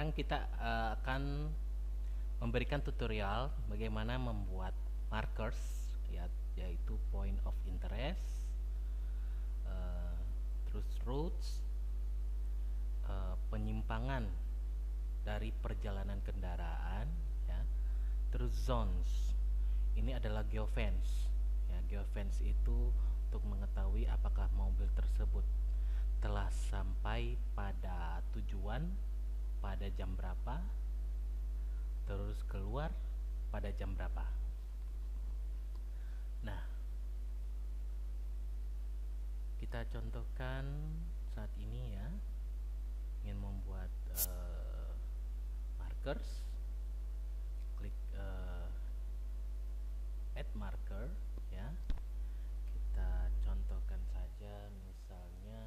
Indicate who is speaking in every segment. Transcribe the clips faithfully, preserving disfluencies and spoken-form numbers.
Speaker 1: sekarang kita uh, akan memberikan tutorial bagaimana membuat markers, ya, yaitu point of interest, uh, terus routes, uh, penyimpangan dari perjalanan kendaraan, ya, terus zones. Ini adalah geofence. Ya, geofence itu untuk mengetahui apakah mobil tersebut telah sampai pada tujuan pada jam berapa, terus keluar pada jam berapa. Nah, kita contohkan saat ini, ya, ingin membuat uh, markers. Klik uh, add marker, ya. Kita contohkan saja, misalnya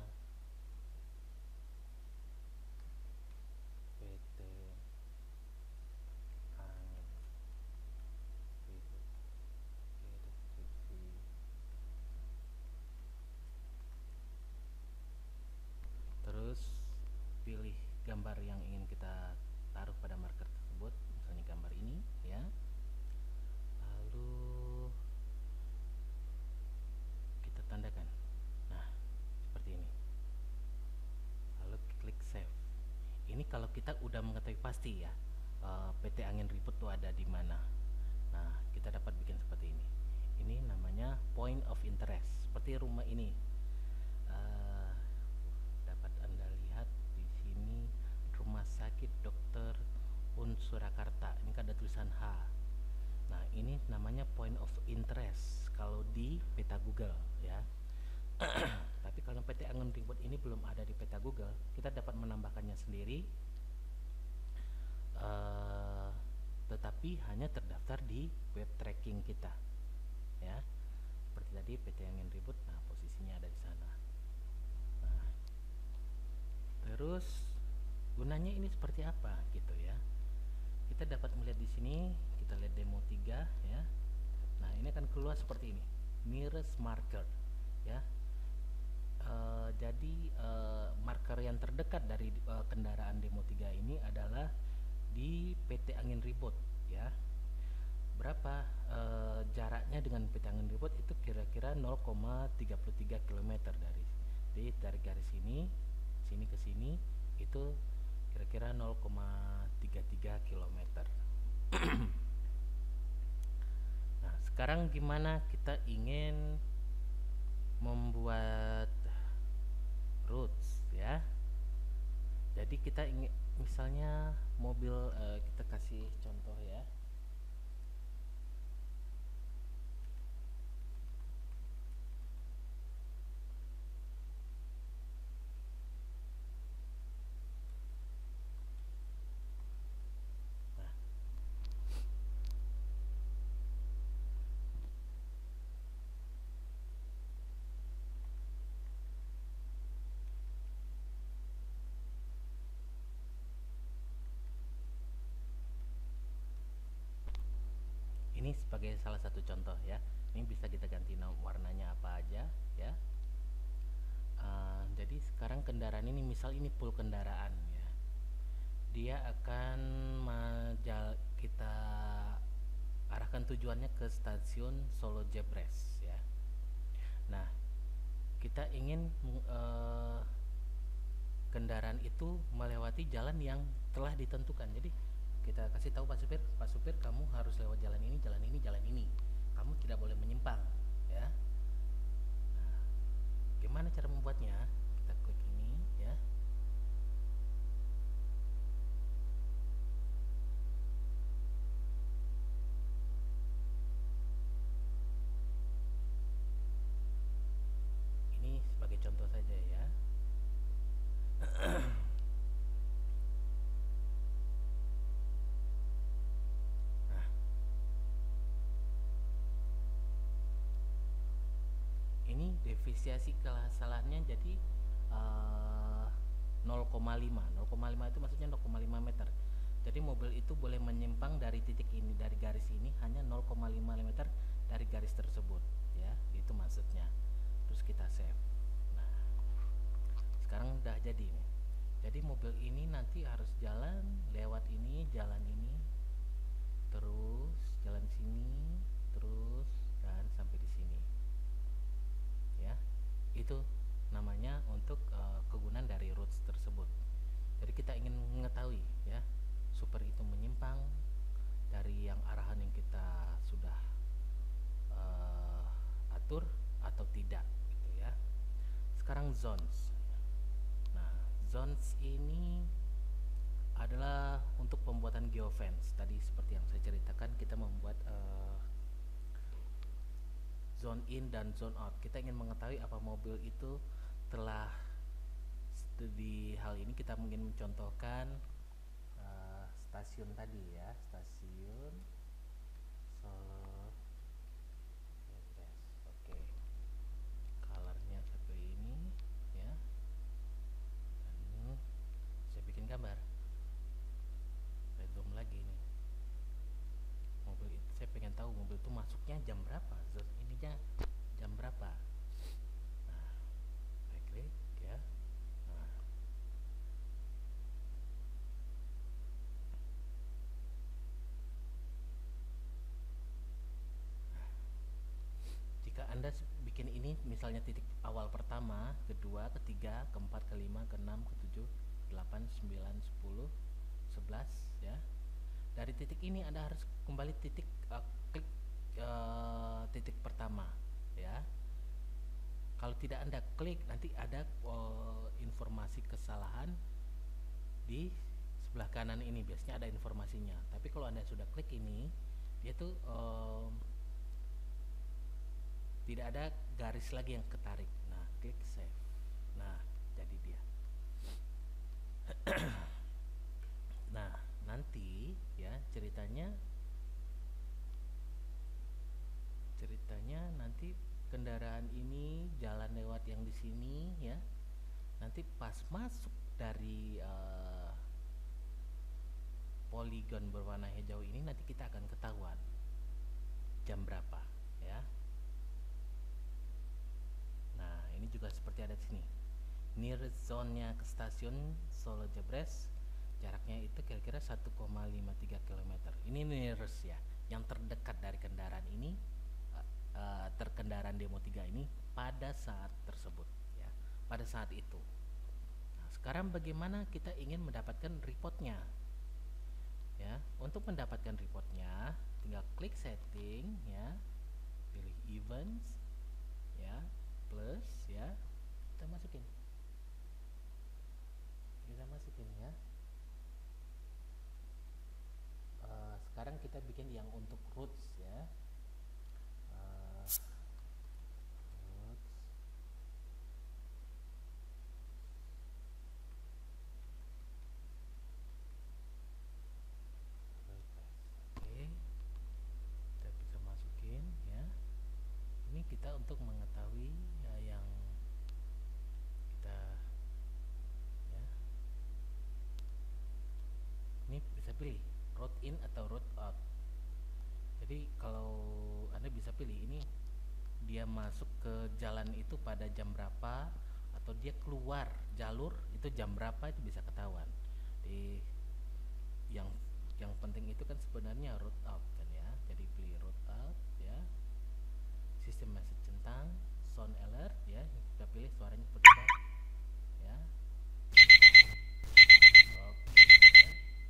Speaker 1: P T Angin Ribut Distribusi. Terus pilih gambar yang ingin kita taruh pada marker tersebut, misalnya gambar ini, ya. Lalu kita tandakan. Nah, seperti ini. Lalu klik save. Ini kalau kita udah mengetahui pasti, ya, uh, P T Angin Ribut itu ada di mana. Nah, kita dapat bikin seperti ini. Ini namanya point of interest. Seperti rumah ini. Uh, dapat Anda lihat di sini, Rumah Sakit Dokter Un Surakarta. Ini kan ada tulisan H. Nah, ini namanya point of interest kalau di peta Google, ya. Tapi kalau P T Angin Ribut ini belum ada di peta Google, kita dapat menambahkannya sendiri, uh, tetapi hanya terdaftar di web tracking kita, ya. Seperti tadi P T Angin Ribut, nah posisinya ada di sana. Nah, terus gunanya ini seperti apa, gitu, ya. Kita dapat melihat di sini, kita lihat demo tiga, ya. Nah, ini akan keluar seperti ini, nearest marker, ya. Uh, jadi uh, marker yang terdekat dari uh, kendaraan demo tiga ini adalah di P T Angin Ribut, ya. Berapa uh, jaraknya dengan P T Angin Ribut? Itu kira-kira nol koma tiga tiga kilometer dari jadi dari garis ini sini ke sini itu kira-kira nol koma tiga tiga kilometer. Nah, sekarang gimana kita ingin membuat routes, ya. Jadi kita ingin misalnya mobil, uh, kita kasih contoh, ya. Nah, ini sebagai salah satu contoh, ya. Ini bisa kita ganti warnanya apa aja, ya. Uh, jadi sekarang kendaraan ini, misal ini full kendaraan, ya. Dia akan majal, kita arahkan tujuannya ke stasiun Solo Jebres, ya. Nah, kita ingin uh, kendaraan itu melewati jalan yang telah ditentukan. Jadi kita kasih tahu Pak Supir, Pak Supir kamu harus lewat jalan ini, jalan ini, jalan ini. Kamu tidak boleh menyimpang, ya. Nah, gimana cara membuatnya? Kita klik ini, ya. Ini sebagai contoh saja, ya. Nah, ini defisiasi kesalahannya jadi uh, nol koma lima. nol koma lima itu maksudnya nol koma lima meter. Jadi mobil itu boleh menyimpang dari titik ini, dari garis ini hanya nol koma lima meter dari garis tersebut, ya. Itu maksudnya. Terus kita save. Nah, sekarang udah jadi nih. Jadi mobil ini nanti harus jalan lewat ini, jalan ini, terus jalan sini, terus dan sampai di sini. Ya, itu namanya untuk uh, kegunaan dari routes tersebut. Jadi kita ingin mengetahui ya, super itu menyimpang dari yang arahan yang kita sudah uh, atur atau tidak gitu ya. Sekarang zones. Nah, zones ini adalah untuk pembuatan geofence. Tadi seperti yang saya ceritakan, kita membuat uh, zone in dan zone out. Kita ingin mengetahui apa mobil itu telah di hal ini kita mungkin mencontohkan uh, stasiun tadi ya, stasiun Solo Jebres. Oke, colornya seperti ini ya, dan saya bikin gambar. Saya zoom lagi nih. Mobil itu saya pengen tahu mobil itu masuknya jam berapa, zone ininya jam berapa. Nah, saya klik ya. Nah, jika Anda bikin ini misalnya titik awal pertama, kedua, ketiga, keempat, kelima, keenam, ketujuh, delapan, sembilan, sepuluh, sebelas ya. Dari titik ini Anda harus kembali titik uh, klik uh, titik pertama ya. Kalau tidak Anda klik, nanti ada uh, informasi kesalahan di sebelah kanan ini, biasanya ada informasinya. Tapi kalau Anda sudah klik ini, dia tuh um, tidak ada garis lagi yang ketarik. Nah, klik save. Nah, jadi dia. Nah, nanti ya ceritanya ceritanya nanti kendaraan ini jalan lewat yang di sini ya. Nanti pas masuk dari uh, poligon berwarna hijau ini, nanti kita akan ketahuan jam berapa ya. Nah, ini juga seperti ada di sini. Nearest zone-nya ke stasiun Solo Jebres, jaraknya itu kira-kira satu koma lima tiga kilometer. Ini nearest ya, yang terdekat dari kendaraan ini, uh, terkendaraan demo tiga ini pada saat tersebut ya, pada saat itu. Nah, sekarang bagaimana kita ingin mendapatkan reportnya ya. Untuk mendapatkan reportnya, tinggal klik setting ya, pilih events ya, plus ya, kita masukin kita masukin ya. Uh, sekarang kita bikin yang untuk routes ya. Uh, routes. Oke, kita bisa masukin ya. Ini kita untuk mengetahui ya, yang kita ya. Ini bisa pilih route in atau route out. Jadi kalau Anda bisa pilih ini dia masuk ke jalan itu pada jam berapa, atau dia keluar jalur itu jam berapa, itu bisa ketahuan. Di yang yang penting itu kan sebenarnya route out kan ya. Jadi pilih route out ya. Sistem message centang, sound alert ya. Kita pilih suaranya seperti apa ya. Oke ya.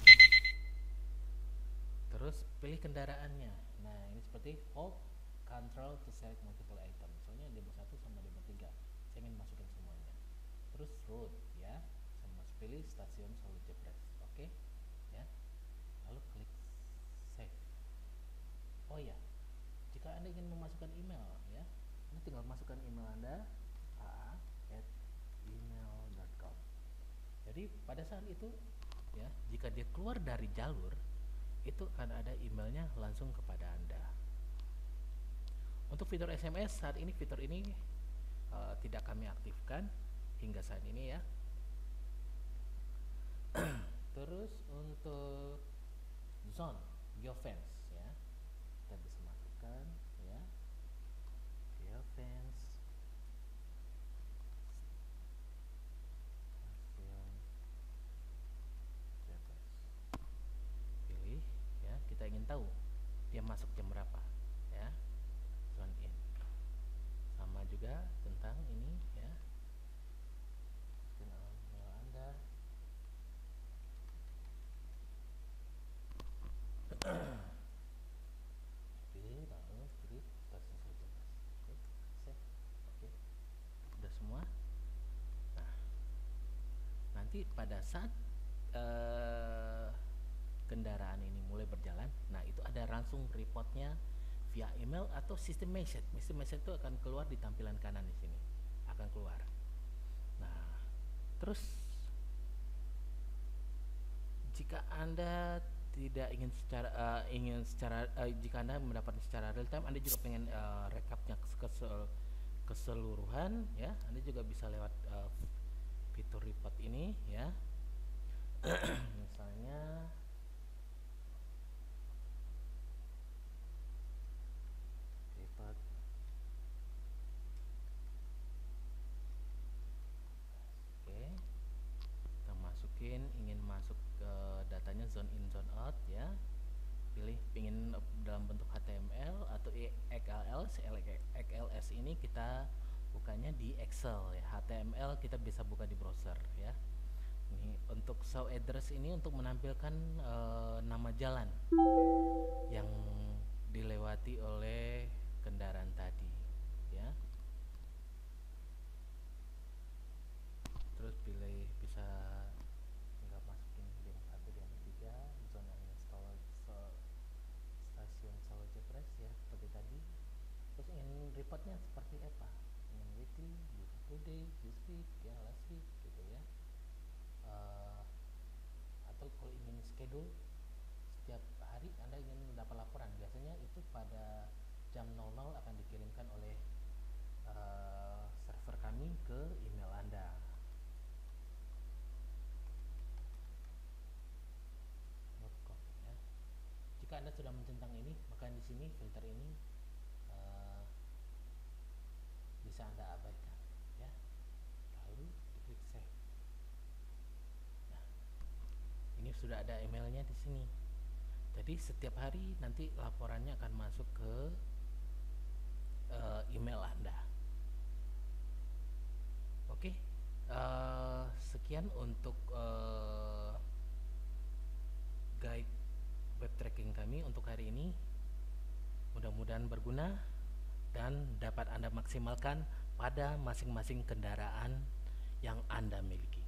Speaker 1: Terus pilih kendaraannya. Nah, ini seperti hold control to select multiple item. Soalnya demo satu sama demo tiga saya ingin masukin semuanya. Terus route ya, sama pilih stasiun Solo Jebres. Oke ya. Lalu klik save. Oh ya, jika Anda ingin memasukkan email ya, Anda tinggal masukkan email Anda, a at email dot com. Jadi pada saat itu ya, jika dia keluar dari jalur itu akan ada emailnya langsung kepada Anda. Untuk fitur S M S saat ini, fitur ini uh, tidak kami aktifkan hingga saat ini ya. Terus untuk zone geofence ya, kita bisa masukkan ya, geofence stasiun nanti pada saat uh, kendaraan ini mulai berjalan, nah itu ada langsung reportnya via email atau sistem message. Sistem message itu akan keluar di tampilan kanan di sini, akan keluar. Nah, terus jika Anda tidak ingin secara uh, ingin secara uh, jika Anda mendapatkan secara real time, Anda juga pengen uh, rekapnya kesel, keseluruhan ya, Anda juga bisa lewat uh, fitur report ini ya. Misalnya report oke, kita masukin ingin masuk ke datanya zone in zone out ya, pilih ingin dalam bentuk H T M L atau X L S. X L S ini kita bukanya di Excel ya, H T M L kita bisa buka di browser ya. Ini untuk show address ini untuk menampilkan e, nama jalan yang dilewati oleh kendaraan tadi ya. Terus pilih bisa tinggal masukin D M satu, D M tiga, zona install stasiun Solo Jepres ya seperti tadi. Terus ingin reportnya seperti apa? Ingin weekly, full day, this week, ya last week gitu ya. Uh, atau kalau ingin schedule setiap hari Anda ingin mendapat laporan, biasanya itu pada jam nol nol akan dikirimkan oleh uh, server kami ke email Anda. Ya. Jika Anda sudah mencentang ini, maka di sini filter ini uh, bisa Anda abaikan ya, lalu diklik save. Nah, ini sudah ada emailnya di sini. Jadi setiap hari nanti laporannya akan masuk ke uh, email Anda. Oke, uh, sekian untuk uh, guide web tracking kami untuk hari ini. Mudah-mudahan berguna dan dapat Anda maksimalkan pada masing-masing kendaraan yang Anda miliki.